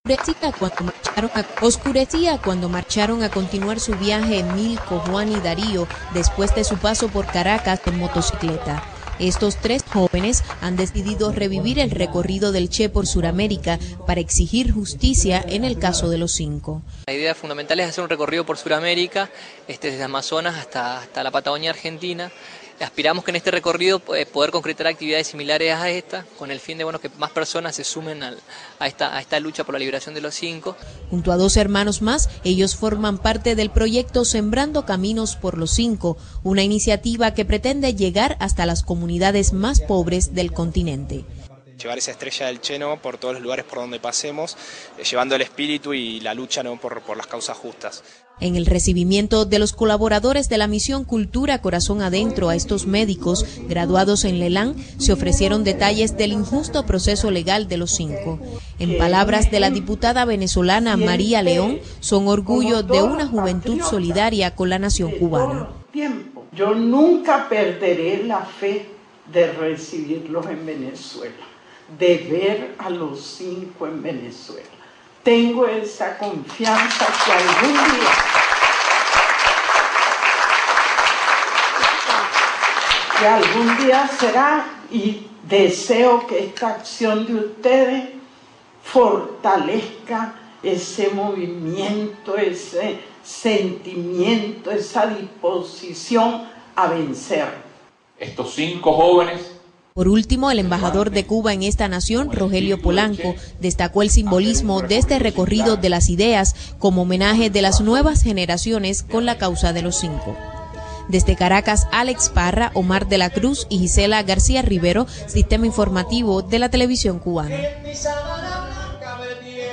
Oscurecía cuando marcharon a continuar su viaje Milko, Juan y Darío después de su paso por Caracas en motocicleta. Estos tres jóvenes han decidido revivir el recorrido del Che por Suramérica para exigir justicia en el caso de los 5. La idea fundamental es hacer un recorrido por Suramérica, desde Amazonas hasta la Patagonia Argentina. Aspiramos que en este recorrido poder concretar actividades similares a esta, con el fin de que más personas se sumen a esta lucha por la liberación de los 5. Junto a 2 hermanos más, ellos forman parte del proyecto Sembrando Caminos por los 5, una iniciativa que pretende llegar hasta las comunidades más pobres del continente. Llevar esa estrella del Che por todos los lugares por donde pasemos, llevando el espíritu y la lucha por las causas justas. En el recibimiento de los colaboradores de la misión Cultura Corazón Adentro a estos médicos graduados en Lelán, se ofrecieron detalles del injusto proceso legal de los 5. En palabras de la diputada venezolana María León, son orgullo de una juventud solidaria con la nación cubana. Yo nunca perderé la fe de recibirlos en Venezuela, de ver a los 5 en Venezuela. Tengo esa confianza que algún día será, y deseo que esta acción de ustedes fortalezca ese movimiento, ese sentimiento, esa disposición a vencer. Estos 5 jóvenes. Por último, el embajador de Cuba en esta nación, Rogelio Polanco, destacó el simbolismo de este recorrido de las ideas como homenaje de las nuevas generaciones con la causa de los 5. Desde Caracas, Alex Parra, Omar de la Cruz y Gisela García Rivero, Sistema Informativo de la Televisión Cubana.